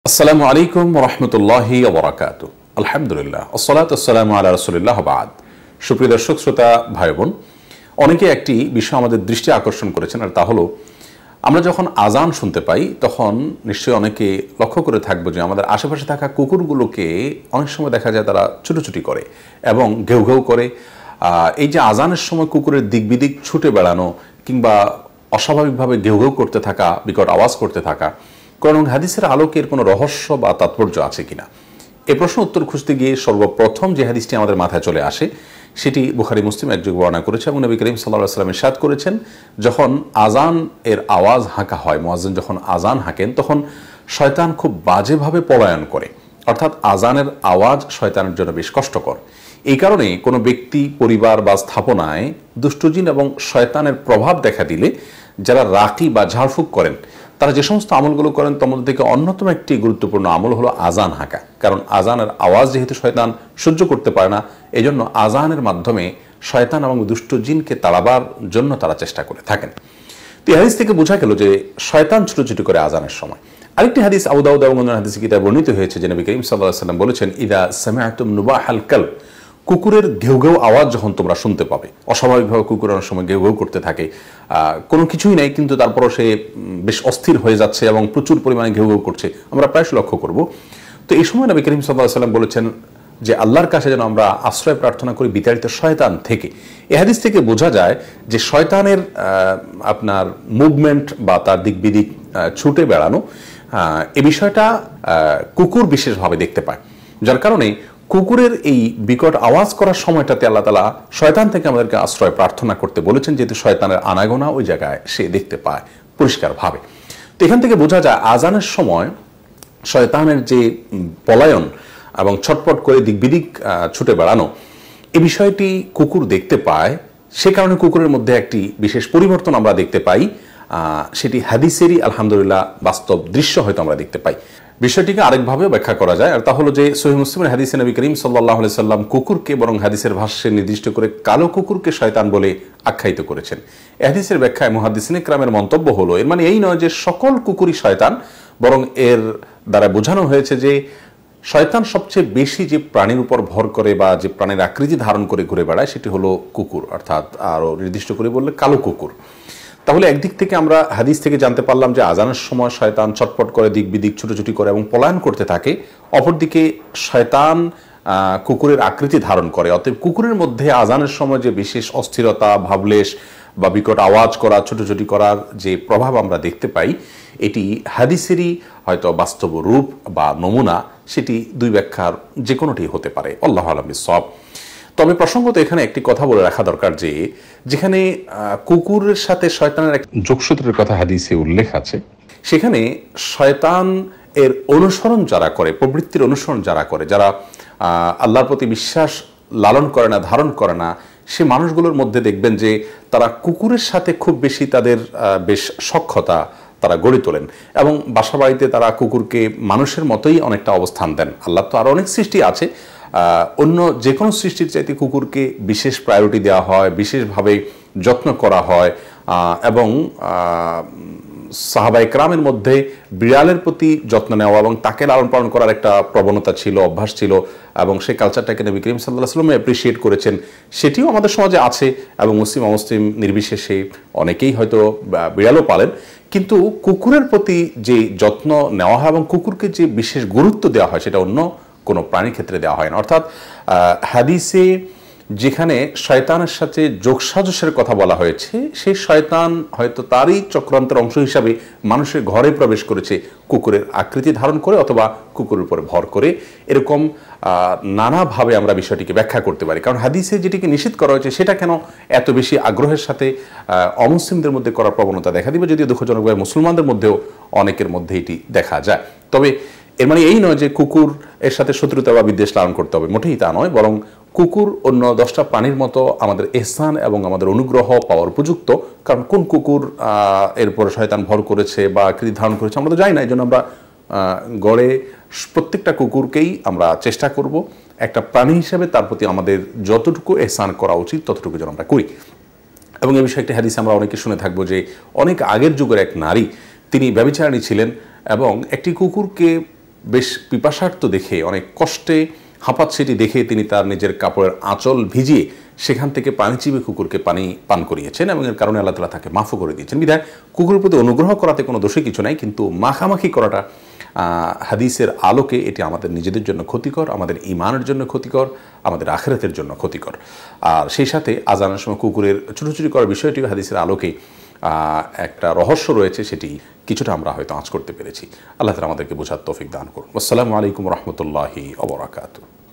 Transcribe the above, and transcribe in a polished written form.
আসসালামু আলাইকুম রহমতুল্লাহি ওবরাকাতু। আলহামদুলিল্লাহ, আসসালাতু ওয়াসসালামু আলা রাসূলিল্লাহ বাদ। সুপ্রিয় দর্শক শ্রোতা ভাই বোন, অনেকে একটি বিষয় আমাদের দৃষ্টি আকর্ষণ করেছেন, আর তা হলো আমরা যখন আজান শুনতে পাই তখন নিশ্চয়ই অনেকে লক্ষ্য করে থাকবো যে আমাদের আশেপাশে থাকা কুকুরগুলোকে অনেক সময় দেখা যায় তারা ছুটোছুটি করে এবং ঘেউ ঘেউ করে। এই যে আজানের সময় কুকুরের দিক বিদিক ছুটে বেড়ানো কিংবা অস্বাভাবিকভাবে ঘেউ ঘেউ করতে থাকা, বিকট আওয়াজ করতে থাকা, কারণ হাদিসের আলোকে এর কোনো রহস্য বা তাৎপর্য আছে কিনা, এ প্রশ্ন উত্তর খুঁজতে গিয়ে সর্বপ্রথম যে হাদিসটি আমাদের মাথায় চলে আসে সেটি বুখারী মুসলিম একযোগ বর্ণনা করেছে এবং নবী করিম সাল্লাল্লাহু আলাইহি ওয়াসাল্লাম ইরশাদ করেছেন, যখন আজান এর আওয়াজ হাঁকা হয়, মুয়াজ্জিন যখন আজান হাঁকেন তখন শয়তান খুব বাজেভাবে পলায়ন করে। অর্থাৎ আজানের আওয়াজ শয়তানের জন্য বেশ কষ্টকর। এই কারণে কোনো ব্যক্তি, পরিবার বা স্থাপনায় দুষ্টজিন এবং শয়তানের প্রভাব দেখা দিলে যারা রাকি বা ঝাড়ফুঁক করেন তারা যে সমস্ত আমলগুলো করেন তার মধ্যে থেকে অন্যতম একটি গুরুত্বপূর্ণ আমল হলো আজান হাঁকা। কারণ আজানের আওয়াজ যেহেতু শয়তান সহ্য করতে পারে না, এই জন্য আজানের মাধ্যমে শয়তান এবং দুষ্ট জিনকে তাড়াবার জন্য তারা চেষ্টা করে থাকেন। তো এই হাদিস থেকে বোঝা গেল যে শয়তান ছুটোছুটি করে আজানের সময়। আরেকটি হাদিস আবু দাউদ এবং অন্যান্য হাদিসে কিতাবে বর্ণিত হয়েছে যে নবী করিম সাল্লাল্লাহু আলাইহি ওয়াসাল্লাম বলেছেন, ইদা সামিআতুম নুবাহাল কালব, কুকুরের ঘেউ ঘেউ আওয়াজ যখন তোমরা শুনতে পাবে, অস্বাভাবিকভাবে কুকুর অনেক সময় ঘেউ ঘেউ করতে থাকে, কোনো কিছুই নেই কিন্তু তারপরও সে বেশ অস্থির হয়ে যাচ্ছে এবং প্রচুর পরিমাণে ঘেউ ঘেউ করছে, আমরা প্রায়শ লক্ষ্য করব। তো এই সময় নবী করিম সাল্লাল্লাহু আলাইহি ওয়াসাল্লাম বলেছেন যে আল্লাহর কাছে যেন আমরা আশ্রয় প্রার্থনা করি বিতাড়িত শয়তান থেকে। এই হাদিস থেকে বোঝা যায় যে শয়তানের আপনার মুভমেন্ট বা তার দিক বিদিক ছুটে বেড়ানো, এই বিষয়টা কুকুর বিশেষভাবে দেখতে পায়, যার কারণে কুকুরের এই বিকট আওয়াজ করার সময়টাতে আল্লাহ তাআলা শয়তান থেকে আমাদেরকে আশ্রয় প্রার্থনা করতে বলেছেন, যেহেতু শয়তানের আনাগোনা ওই জায়গায় সে দেখতে পায় পরিষ্কারভাবে। তো এখান থেকে বোঝা যায় আজানের সময় শয়তানের যে পলায়ন এবং ছটপট করে দিক বিদিক ছুটে বেড়ানো, এই বিষয়টি কুকুর দেখতে পায়। সে কারণে কুকুরের মধ্যে একটি বিশেষ পরিবর্তন আমরা দেখতে পাই, সেটি হাদিসেরই আলহামদুলিল্লাহ বাস্তব দৃশ্য হয়তো আমরা দেখতে পাই। বিষয়টিকে আরেকভাবেও ব্যাখ্যা করা যায়, আর তা হলো যে সহিহ মুসলিমের হাদিসে নবী করিম সাল্লাল্লাহু আলাইহি সাল্লাম কুকুরকে বরং হাদিসের ভাষ্যে নির্দিষ্ট করে কালো কুকুরকে শয়তান বলে আখ্যায়িত করেছেন। এই হাদিসের ব্যাখ্যায় মুহাদ্দিসিনে কেরামের মন্তব্য হলো, এর মানে এই নয় যে সকল কুকুরই শয়তান, বরং এর দ্বারা বোঝানো হয়েছে যে শয়তান সবচেয়ে বেশি যে প্রাণীর উপর ভর করে বা যে প্রাণীর আকৃতি ধারণ করে ঘুরে বেড়ায় সেটি হলো কুকুর, অর্থাৎ আরও নির্দিষ্ট করে বললে কালো কুকুর। তাহলে একদিক থেকে আমরা হাদিস থেকে জানতে পারলাম যে আজানের সময় শয়তান ছটপট করে দিক বিদিক ছুটোছুটি করে এবং পলায়ন করতে থাকে, অপরদিকে শয়তান কুকুরের আকৃতি ধারণ করে। অতএব কুকুরের মধ্যে আজানের সময় যে বিশেষ অস্থিরতা, ভাবলেশ বা বিকট আওয়াজ করা, ছুটোছুটি করার যে প্রভাব আমরা দেখতে পাই, এটি হাদিসেরই হয়তো বাস্তব রূপ বা নমুনা, সেটি দুই ব্যাখ্যার যে কোনোটি হতে পারে। আল্লাহু আ'লাম বিস-সাওয়াব। তবে প্রসঙ্গত এখানে একটি কথা বলে রাখা দরকার যে যেখানে কুকুরের সাথে শয়তানের এক যোগসূত্রের কথা হাদিসে উল্লেখ আছে, সেখানে শয়তান এর অনুসরণ যারা করে, প্রবৃত্তির অনুসরণ যারা করে, যারা আল্লাহর প্রতি বিশ্বাস লালন করে না, ধারণ করে না, সে মানুষগুলোর মধ্যে দেখবেন যে তারা কুকুরের সাথে খুব বেশি তাদের বেশ সখ্যতা তারা গড়ে তোলেন এবং বাসা বাড়িতে তারা কুকুরকে মানুষের মতোই অনেকটা অবস্থান দেন। আল্লাহ তো আরও অনেক সৃষ্টি আছে, অন্য যে কোনো সৃষ্টির চাইতে কুকুরকে বিশেষ প্রায়োরিটি দেওয়া হয়, বিশেষভাবে যত্ন করা হয় এবং সাহাবায়ে কেরামের মধ্যে বিড়ালের প্রতি যত্ন নেওয়া এবং তাকে লালন পালন করার একটা প্রবণতা ছিল, অভ্যাস ছিল এবং সেই কালচারটাকে নবী করিম সাল্লাল্লাহু আলাইহি ওয়াসাল্লাম অ্যাপ্রিশিয়েট করেছেন। সেটিও আমাদের সমাজে আছে এবং মুসলিম অমুসলিম নির্বিশেষে অনেকেই হয়তো বিড়ালও পালেন, কিন্তু কুকুরের প্রতি যে যত্ন নেওয়া হয় এবং কুকুরকে যে বিশেষ গুরুত্ব দেওয়া হয় সেটা অন্য কোনো প্রাণীর ক্ষেত্রে দেওয়া হয় না। অর্থাৎ হাদিসে যেখানে শয়তানের সাথে যোগসাজশের কথা বলা হয়েছে, সেই শয়তান হয়তো তারই চক্রান্তের অংশ হিসাবে মানুষের ঘরে প্রবেশ করেছে কুকুরের আকৃতি ধারণ করে অথবা কুকুরের উপরে ভর করে। এরকম নানাভাবে আমরা বিষয়টিকে ব্যাখ্যা করতে পারি, কারণ হাদিসে যেটিকে নিষেধ করা হয়েছে সেটা কেন এত বেশি আগ্রহের সাথে অমুসলিমদের মধ্যে করার প্রবণতা দেখা দিবে, যদিও দুঃখজনকভাবে মুসলমানদের মধ্যেও অনেকের মধ্যে এটি দেখা যায়। তবে এর মানে এই নয় যে কুকুর এর সাথে শত্রুতা বা বিদ্বেষ লালন করতে হবে, মোটেই তা নয়, বরং কুকুর অন্য 10টা প্রাণীর মতো আমাদের ইহসান এবং আমাদের অনুগ্রহ পাওয়ার উপযুক্ত। কারণ কোন কুকুর এরপর শয়তান ভর করেছে বা আকৃতি ধারণ করেছে আমরা তো জানি না, এই জন্য আমরা গড়ে প্রত্যেকটা কুকুরকেই আমরা চেষ্টা করব একটা প্রাণী হিসেবে তার প্রতি আমাদের যতটুকু ইহসান করা উচিত ততটুকু যেন আমরা করি। এবং এই বিষয়ে একটি হাদিস আমরা অনেকে শুনে থাকবো যে অনেক আগের যুগের এক নারী, তিনি ব্যভিচারিণী ছিলেন এবং একটি কুকুরকে বেশ পিপাসার্ত দেখে, অনেক কষ্টে হাঁপাচ্ছেটি দেখে তিনি তার নিজের কাপড়ের আঁচল ভিজিয়ে সেখান থেকে পানি চিবে কুকুরকে পানি পান করিয়েছেন এবং এর কারণে আল্লাহ তাআলা তাকে মাফও করে দিয়েছেন। বিধায় কুকুরের প্রতি অনুগ্রহ করাতে কোনো দোষে কিছু নাই, কিন্তু মাখামাখি করাটা হাদিসের আলোকে এটি আমাদের নিজেদের জন্য ক্ষতিকর, আমাদের ঈমানের জন্য ক্ষতিকর, আমাদের আখিরাতের জন্য ক্ষতিকর। আর সেই সাথে আজানের সময় কুকুরের ছুটোছুটি করার বিষয়টিও হাদিসের আলোকে একটা রহস্য রয়েছে, সেটি কিছুটা আমরা হয়তো আঁচ করতে পেরেছি। আল্লাহ তাআলা আমাদেরকে বোঝার তৌফিক দান করুন। আসসালামু আলাইকুম রহমতুল্লাহি ওয়া বারাকাতুহু।